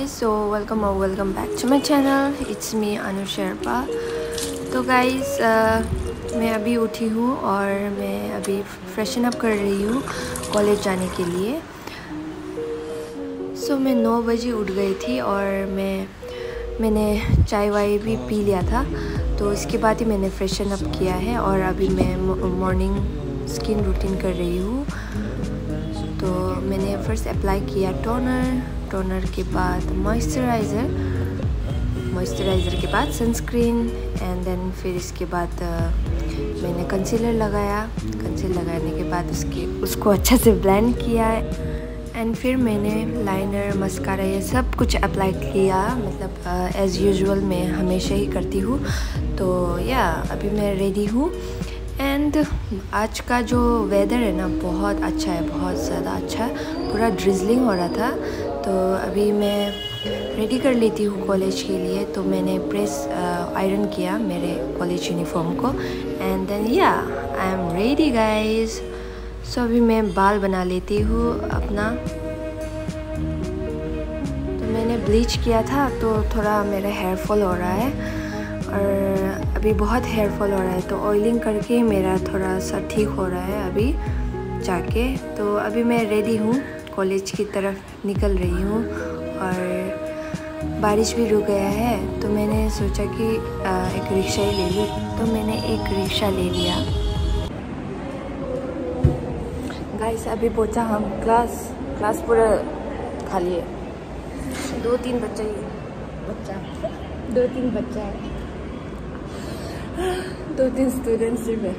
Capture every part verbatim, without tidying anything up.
guys, so welcome or welcome back to my channel. It's me Anu Sherpa. तो guys uh, मैं अभी उठी हूँ और मैं अभी फ्रेशन अप कर रही हूँ कॉलेज जाने के लिए. सो so, मैं नौ बजे उठ गई थी और मैं मैंने चाय वाय भी पी लिया था. तो इसके बाद ही मैंने फ्रेशन अप किया है और अभी मैं मॉर्निंग स्किन रूटीन कर रही हूँ. तो मैंने फर्स्ट अप्लाई किया टोनर, टोनर के बाद मॉइस्चराइज़र, मॉइस्चराइज़र के बाद सनस्क्रीन एंड देन फिर इसके बाद uh, मैंने कंसीलर लगाया. कंसीलर लगाने के बाद उसके उसको अच्छे से ब्लेंड किया एंड फिर मैंने लाइनर, मस्कारा ये सब कुछ अप्लाई किया. मतलब एज़ यूजुअल मैं हमेशा ही करती हूँ. तो या अभी मैं रेडी हूँ एंड आज का जो वेदर है ना बहुत अच्छा है, बहुत ज़्यादा अच्छा है. पूरा ड्रिजलिंग हो रहा था. तो अभी मैं रेडी कर लेती हूँ कॉलेज के लिए. तो मैंने प्रेस आयरन uh, किया मेरे कॉलेज यूनिफॉर्म को and then yeah I am ready guys. So अभी मैं बाल बना लेती हूँ अपना. तो मैंने ब्लीच किया था तो थोड़ा मेरा हेयर फॉल हो रहा है और अभी बहुत हेयर फॉल हो रहा है. तो ऑयलिंग करके मेरा थोड़ा सा ठीक हो रहा है अभी जाके. तो अभी मैं रेडी हूँ, कॉलेज की तरफ निकल रही हूँ और बारिश भी रुक गया है. तो मैंने सोचा कि एक रिक्शा ही ले लूँ. तो मैंने एक रिक्शा ले लिया. गाइस अभी पहुँचा हम क्लास. क्लास पूरा खाली है. दो तीन बच्चा ही बच्चा दो तीन बच्चा है दो तीन स्टूडेंट्स सिर्फ है.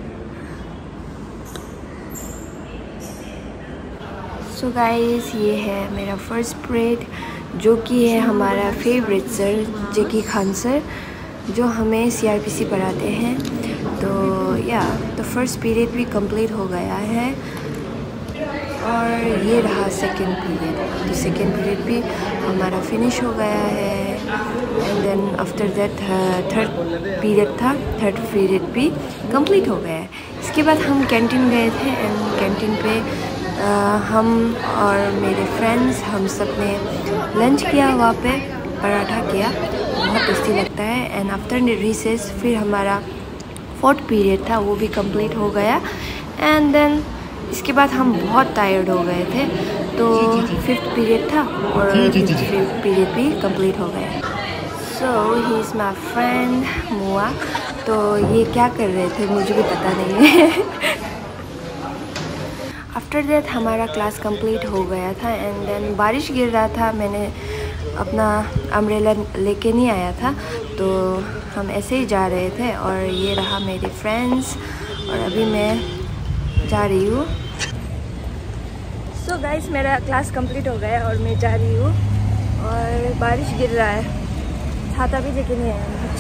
सो गाइस ये है मेरा फर्स्ट पीरियड जो कि है हमारा फेवरेट सर जेकी खान सर जो हमें सीआरपीसी पढ़ाते हैं. तो या तो फर्स्ट पीरियड भी कंप्लीट हो गया है और ये रहा सेकेंड पीरियड. तो सेकेंड पीरियड भी हमारा फिनिश हो गया है and then after that third period था. थर्ड पीरियड भी कंप्लीट हो गया है. इसके बाद हम कैंटीन गए थे एंड कैंटीन पे uh, हम और मेरे फ्रेंड्स हम सब ने लंच किया. वहाँ पे पराठा किया, बहुत टेस्टी लगता है. एंड आफ्टर रिसेस फिर हमारा फोर्थ पीरियड था, वो भी कंप्लीट हो गया. एंड देन इसके बाद हम बहुत टायर्ड हो गए थे. तो फिफ्थ पीरियड था और फिफ्थ पीरियड भी कंप्लीट हो गया. सो ही इज़ माई फ्रेंड मुआ. तो ये क्या कर रहे थे मुझे भी पता नहीं है. आफ्टर दैट हमारा क्लास कंप्लीट हो गया था एंड देन बारिश गिर रहा था. मैंने अपना अम्ब्रेला लेके नहीं आया था तो हम ऐसे ही जा रहे थे. और ये रहा मेरे फ्रेंड्स और अभी मैं जा रही हूँ. सो गाइस मेरा क्लास कंप्लीट हो गया और मैं जा रही हूँ और बारिश गिर रहा है. छाता भी लेके नहीं आया कुछ.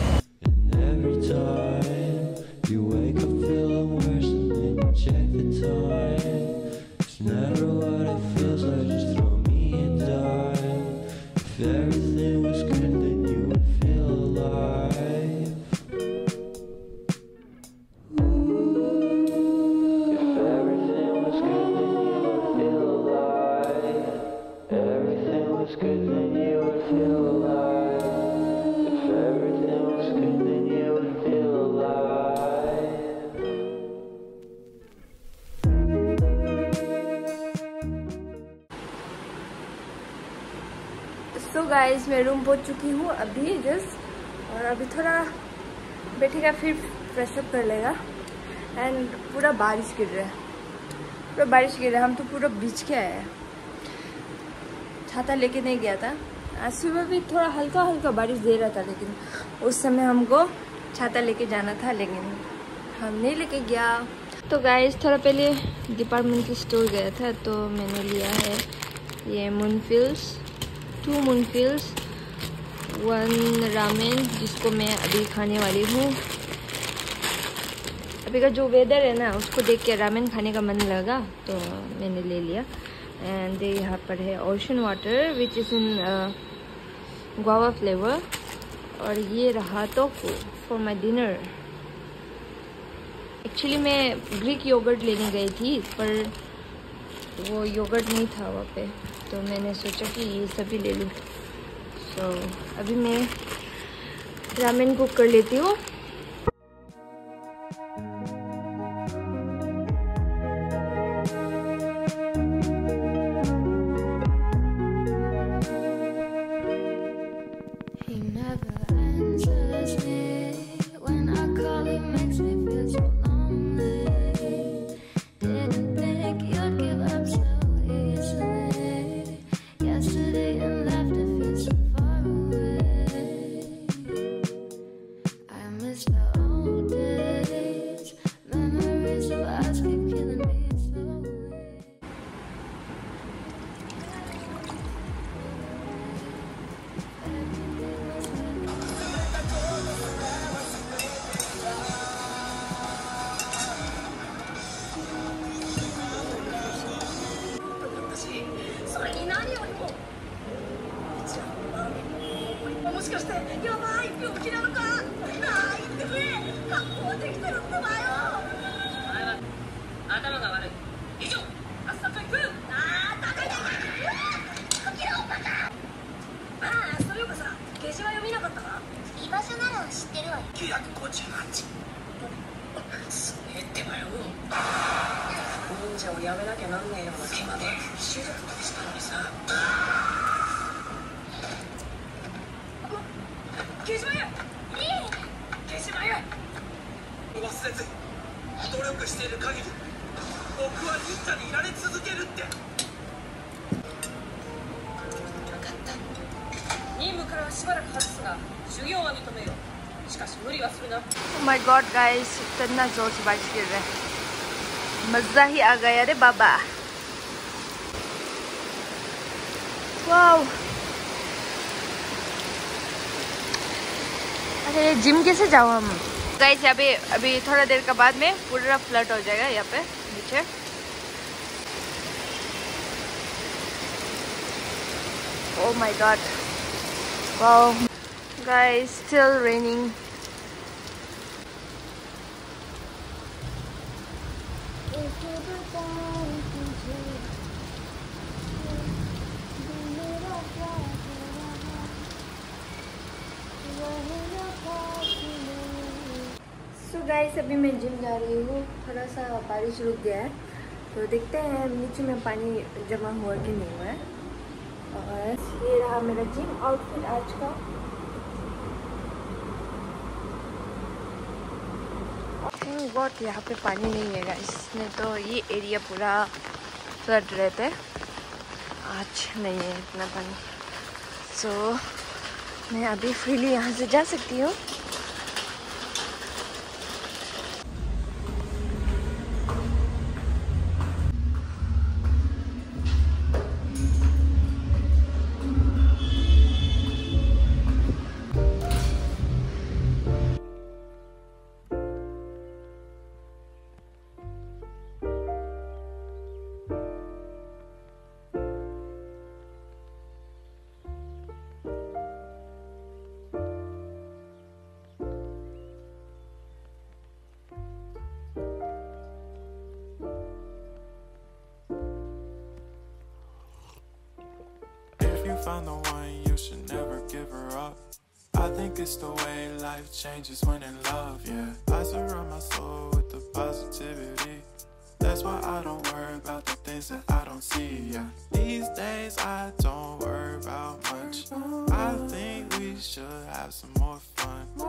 तो गाइस मैं रूम पहुंच चुकी हूँ अभी जस्ट. और अभी थोड़ा बैठेगा फिर फ्रेश अप कर लेगा. एंड पूरा बारिश गिर रहा है, पूरा बारिश गिर रहा है. हम तो पूरा भीज के आए हैं. छाता लेके नहीं गया था. आज सुबह भी थोड़ा हल्का हल्का बारिश दे रहा था लेकिन उस समय हमको छाता लेके जाना था लेकिन हम नहीं लेके गया. तो गाइस थोड़ा पहले डिपार्टमेंटल स्टोर गया था तो मैंने लिया है ये मूनफिल्स, टू मूनफिल्स, वन रामेन जिसको मैं अभी खाने वाली हूँ. अभी का जो वेदर है ना उसको देख के रामेन खाने का मन लगा तो मैंने ले लिया. एंड यहाँ पर है ocean water which is in guava flavour. और ये रहा tofu for my dinner. Actually मैं ग्रीक योगर्ट लेने गई थी पर वो योगर्ट नहीं था वहाँ पे तो मैंने सोचा कि ये सभी ले लूँ. तो अभी मैं रामेन कुक कर लेती हूँ। Oh my god guys, इतना जोर से बारिश गिर रहा है, मजा ही आ गया रे बाबा। वाओ, अरे जिम कैसे जाओ हम गाइस। यहाँ पे अभी थोड़ा देर के बाद में पूरा फ्लड हो जाएगा यहाँ पे नीचे। Oh my god, wow guys, still raining. So guys, अभी मैं जिम जा रही हूँ। थोड़ा सा बारिश रुक गया है तो देखते हैं नीचे में पानी जमा हुआ कि नहीं हुआ है। और ये रहा मेरा जिम आउटफिट आज का। बहुत यहाँ पे पानी नहीं है गाइस, नहीं तो ये एरिया पूरा फ्लड रहता है। आज नहीं है इतना पानी, सो so, मैं अभी फ्रीली यहाँ से जा सकती हूँ। Found the one, you should never give her up. I think it's the way life changes when in love, yeah. I surround my soul with the positivity. That's why I don't worry about the things that I don't see, yeah. These days I don't worry about much. I think we should have some more fun.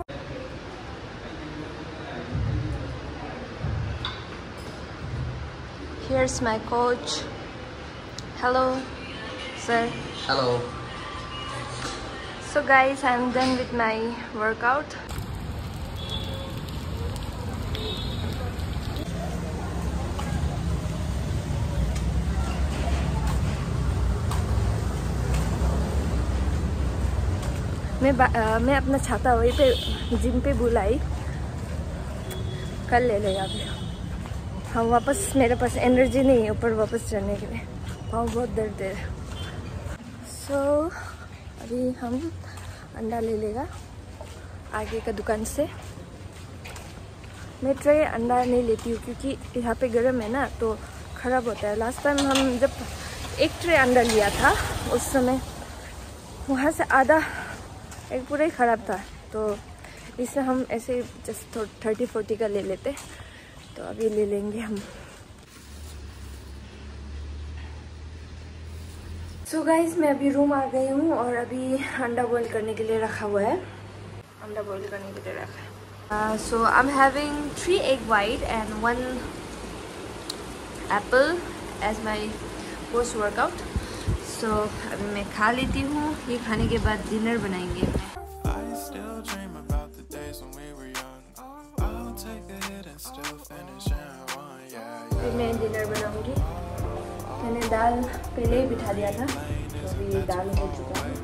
Here's my coach. Hello, sir. Hello. So guys, I'm done with my workout. मैं आ, मैं अपना छाता वहीं पे gym पे बुलाई, कल ले ले अभी। हम वापस, मेरे पास एनर्जी नहीं है ऊपर वापस चढ़ने के लिए, पाँव बहुत दर्द है। सो so, अभी हम अंडा ले लेगा आगे का दुकान से। मैं ट्रे अंडा नहीं लेती हूँ क्योंकि यहाँ पे गर्म है ना तो ख़राब होता है। लास्ट टाइम हम जब एक ट्रे अंडा लिया था उस समय वहाँ से आधा एक पूरा ही ख़राब था, तो इससे हम ऐसे जस्ट थर्टी फोर्टी का ले लेते, तो अभी ले लेंगे हम। सो so गाइस, मैं अभी रूम आ गई हूँ और अभी अंडा बॉईल करने के लिए रखा हुआ है, अंडा बॉईल करने के लिए रखा है। So I am having three egg white and one apple as my post workout. So अभी मैं खा लेती हूँ, ये खाने के बाद डिनर बनाएंगे। अभी मैं डिनर बनाऊँगी। मैंने दाल पहले ही बिठा दिया था, तो अभी दाल हो चुका है।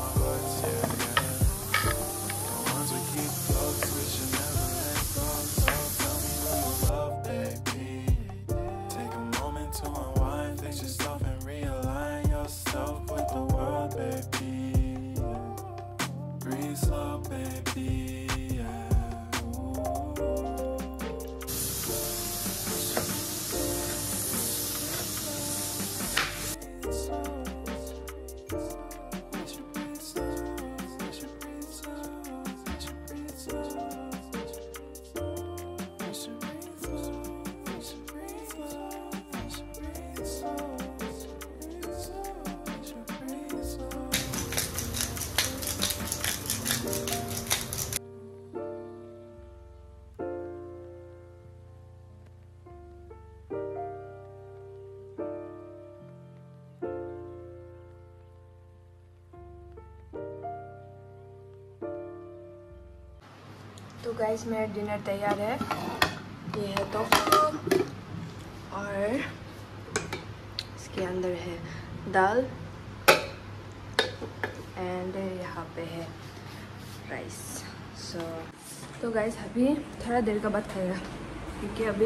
तो गाइस, मेरा डिनर तैयार है। ये है टोफू और इसके अंदर है दाल एंड यहाँ पे है राइस। सो so, तो गाइस अभी थोड़ा देर का बाद खाएगा, क्योंकि अभी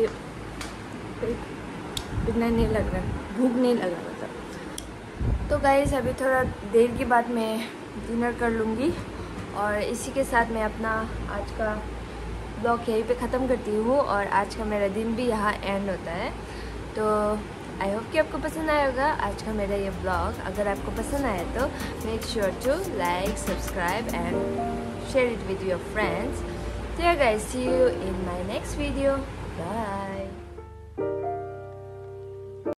इतना नहीं लग रहा, भूख नहीं लगा मतलब। तो गाइस अभी थोड़ा देर के बाद मैं डिनर कर लूँगी और इसी के साथ मैं अपना आज का ब्लॉग यहीं पे ख़त्म करती हूँ और आज का मेरा दिन भी यहाँ एंड होता है। तो आई होप कि आपको पसंद आया होगा आज का मेरा ये ब्लॉग। अगर आपको पसंद आया तो make sure to like, subscribe and share it with your friends. So yeah guys, see you in my next video. Bye.